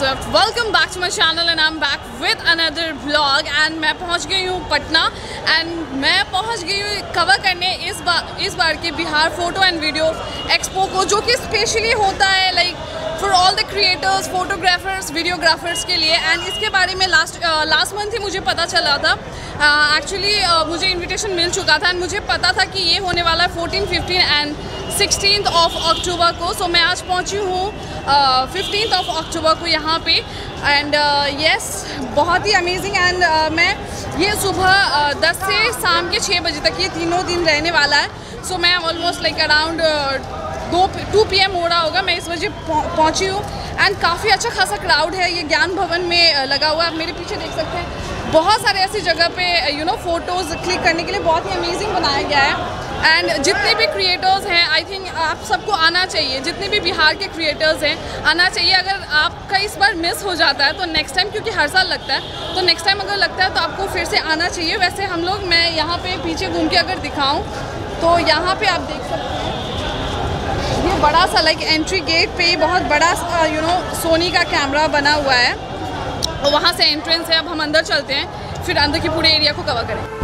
Swift. Welcome back to my channel and I'm back with another vlog and मैं पहुंच गई हूँ Patna and मैं पहुंच गई हूँ कवर करने इस बार के Bihar photo and video expo को, जो कि स्पेशली होता है like for all the creators, photographers, videographers के लिए। एंड इसके बारे में लास्ट मंथ ही मुझे पता चला था। एक्चुअली मुझे इन्विटेशन मिल चुका था एंड मुझे पता था कि ये होने वाला है 14, 15 एंड 16 अक्टूबर को। सो मैं आज पहुंची हूँ 15 अक्टूबर को यहाँ पे एंड यस बहुत ही अमेजिंग। एंड मैं ये सुबह 10 से शाम के 6 बजे तक ये तीनों दिन रहने वाला है। सो मैं ऑलमोस्ट लाइक अराउंड 2 PM हो रहा होगा, मैं इस वजह पहुँची हूँ। एंड काफ़ी अच्छा खासा क्राउड है, ये ज्ञान भवन में लगा हुआ है। आप मेरे पीछे देख सकते हैं, बहुत सारे ऐसी जगह पे फ़ोटोज़ क्लिक करने के लिए बहुत ही अमेजिंग बनाया गया है। एंड जितने भी क्रिएटर्स हैं, आई थिंक आप सबको आना चाहिए, जितने भी बिहार के क्रिएटर्स हैं आना चाहिए। अगर आपका इस बार मिस हो जाता है तो नेक्स्ट टाइम, क्योंकि हर साल लगता है, तो नेक्स्ट टाइम अगर लगता है तो आपको फिर से आना चाहिए। वैसे हम लोग, मैं यहाँ पे पीछे घूम के अगर दिखाऊँ तो यहाँ पे आप देख सकते हैं, ये बड़ा सा लाइक एंट्री गेट पे बहुत बड़ा सोनी का कैमरा बना हुआ है और वहाँ से एंट्रेंस है। अब हम अंदर चलते हैं, फिर अंदर के पूरे एरिया को कवर करें।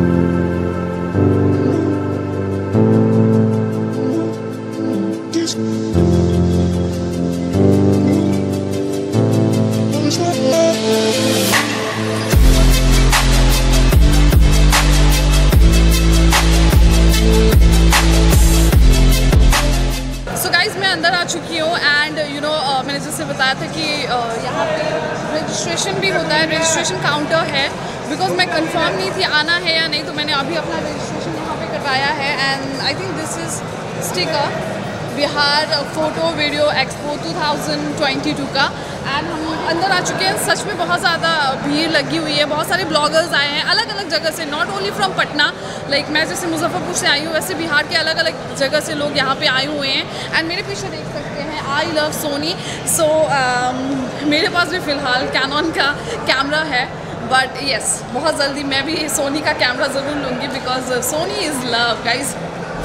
अंदर आ चुकी हूँ एंड मैंने जैसे बताया था कि यहाँ पे रजिस्ट्रेशन भी होता है, रजिस्ट्रेशन काउंटर है। बिकॉज मैं कंफर्म नहीं थी आना है या नहीं, तो मैंने अभी अपना रजिस्ट्रेशन यहाँ पे करवाया है। And I think this is sticker Bihar photo video expo 2022 का। एंड हम अंदर आ चुके हैं। सच में बहुत ज़्यादा भीड़ लगी हुई है, बहुत सारे ब्लॉगर्स आए हैं अलग अलग जगह से, not only from Patna. Like मैं जैसे मुजफ्फरपुर से आई हूँ, वैसे बिहार के अलग अलग जगह से लोग यहाँ पे आए हुए हैं। एंड मेरे पीछे देख सकते हैं आई लव सोनी। सो मेरे पास भी फ़िलहाल कैनन का कैमरा है, बट येस बहुत जल्दी मैं भी सोनी का कैमरा ज़रूर लूँगी, because Sony is love guys.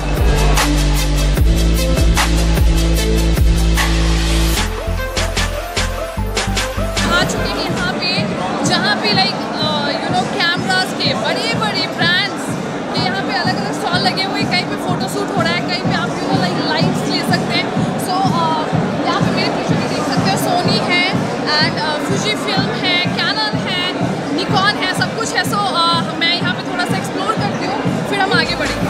आ चुके हैं यहाँ पे, जहाँ पे लाइक कैमरास के बड़े बड़े ब्रांड्स के यहाँ पे अलग अलग स्टॉल लगे हुए हैं। कहीं पे फोटो शूट हो रहा है, कहीं पे आप लाइक लाइव्स ले सकते हैं। सो यहाँ पे मेरे पीछे भी देख सकते हो सोनी है एंड फुजी फिल्म है, कैनन है, निकॉन है, सब कुछ है। सो मैं यहाँ पे थोड़ा सा एक्सप्लोर करती हूँ, फिर हम आगे बढ़ेंगे।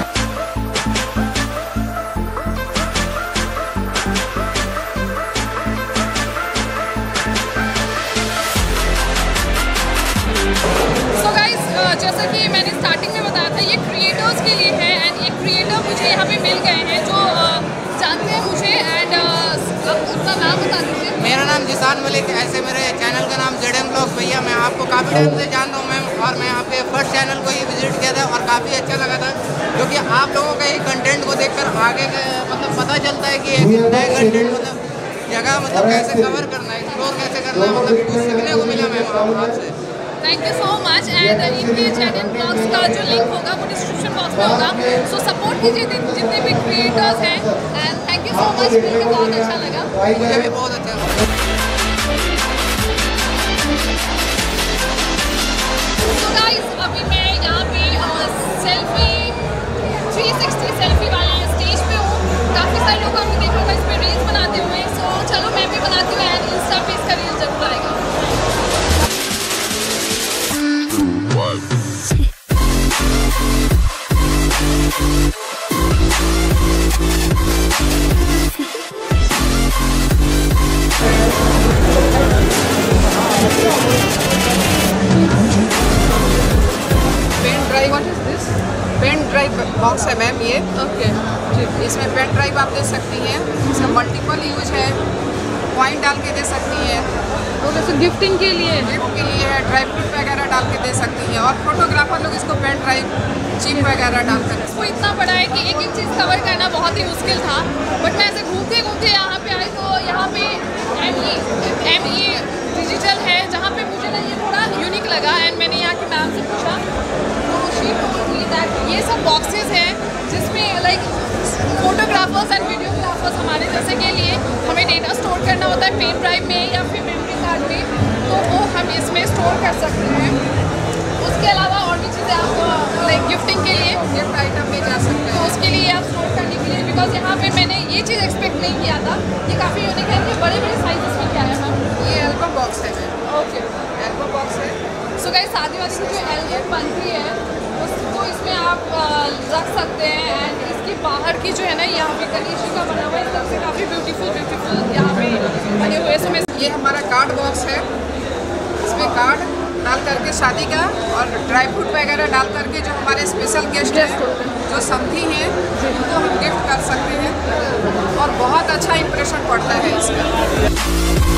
जैसा कि मैंने स्टार्टिंग में बताया था, ये क्रिएटर्स के लिए है एंड ये क्रिएटर मुझे यहाँ पे मिल गए हैं जो जानते हैं मुझे। एंड अपना नाम बता दीजिए। मेरा नाम जिसान मलिक, ऐसे मेरे चैनल का नाम ZM Vlogs। भैया मैं आपको काफ़ी टाइम से जान रहा हूँ मैम, और मैं आपके फर्स्ट चैनल को ही विजिट किया था और काफ़ी अच्छा लगा था, क्योंकि आप लोगों का ही कंटेंट को देखकर आगे मतलब पता चलता है कि एक नए कंटेंट मतलब जगह मतलब कैसे कवर करना है, एक्सप्लोर कैसे करना है, मतलब कुछ सीखने को मिला मैम आपसे। Thank you so much. And इनके ZM Vlogs का जो लिंक होगा वो डिस्क्रिप्शन बॉक्स में होगा। सो सपोर्ट कीजिए जितने भी क्रिएटर्स हैं। And thank you so much, मिलकर बहुत अच्छा लगा। मुझे भी बहुत अच्छा लगा। तो गाइस अभी मैं यहाँ पे सेल्फी 360 सेल्फी वाले स्टेज पे हूँ। काफ़ी सारे लोग आपने देखा होगा इस पर रील्स बनाते हुए। सो चलो मैं भी बनाती हूँ एंड इंस्टा पे इसका रील जरूर आएगा। पेन ड्राइव बॉक्स है मैम ये। ओके, इसमें पेन ड्राइव आप दे सकती हैं, इसका मल्टीपल यूज है, कॉइन डाल के दे सकती हैं। ओके, सो गिफ्टिंग के लिए है, ड्राई फ्रूट वगैरह डाल के दे सकती हैं। और फोटोग्राफर लोग इसको पेन ड्राइव चिप वगैरह डाल सकते हैं। इसको इतना बड़ा है कि एक एक चीज़ कवर करना बहुत ही मुश्किल था, बट मैं ऐसे घूमते घूमते यहाँ पे आई तो यहाँ पे ME डिजिटल है, जहाँ पे मुझे ना ये थोड़ा यूनिक लगा। एंड मैंने यहाँ की मैम से पूछा तो शी टोल्ड मी दैट ये सब बॉक्सेस हैं जिसमें लाइक फोटोग्राफर्स एंड वीडियोग्राफर्स हमारे जैसे के लिए हमें डेटा स्टोर करना होता है पेन ड्राइव में या फिर मेमोरी कार्ड स्टोर कर सकते हैं। उसके अलावा और भी चीज़ें आप लाइक गिफ्टिंग के लिए, गिफ्ट आइटम भी जा सकते तो हैं। उसके लिए आप स्टोर करने के लिए, बिकॉज यहाँ पे मैंने ये चीज़ एक्सपेक्ट नहीं किया था। ये काफ़ी यूनिक है। ये बड़े बड़े साइजेस में क्या है मैम? ये एल्बम बॉक्स है मैम, ओके। एल्बम बॉक्स है। सो गाइस, शादी वादी की जो एल्बम बनती है उसको इसमें आप रख सकते हैं। एंड इसके बाहर की जो है ना, यहाँ पे गणेश जी का बना हुआ है, इस तरह से काफ़ी ब्यूटीफुल यहाँ पे बने हुए हैं। ये हमारा कार्ड बॉक्स है, इसमें कार्ड डाल करके शादी का और ड्राई फ्रूट वगैरह डाल करके जो हमारे स्पेशल गेस्ट हैं, जो समधी हैं, उनको हम गिफ्ट कर सकते हैं और बहुत अच्छा इंप्रेशन पड़ता है इसका।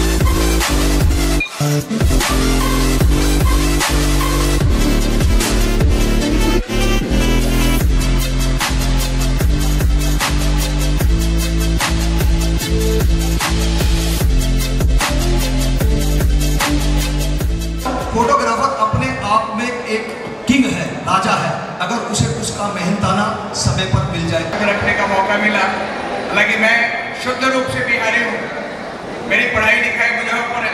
फोटोग्राफर अपने आप में एक किंग है, राजा है, अगर उसे उसका मेहनताना समय पर मिल जाए। रखने का मौका मिला। हालांकि मैं शुद्ध रूप से बिहारी हूँ, मेरी पढ़ाई लिखाई मुजफ्फरपुर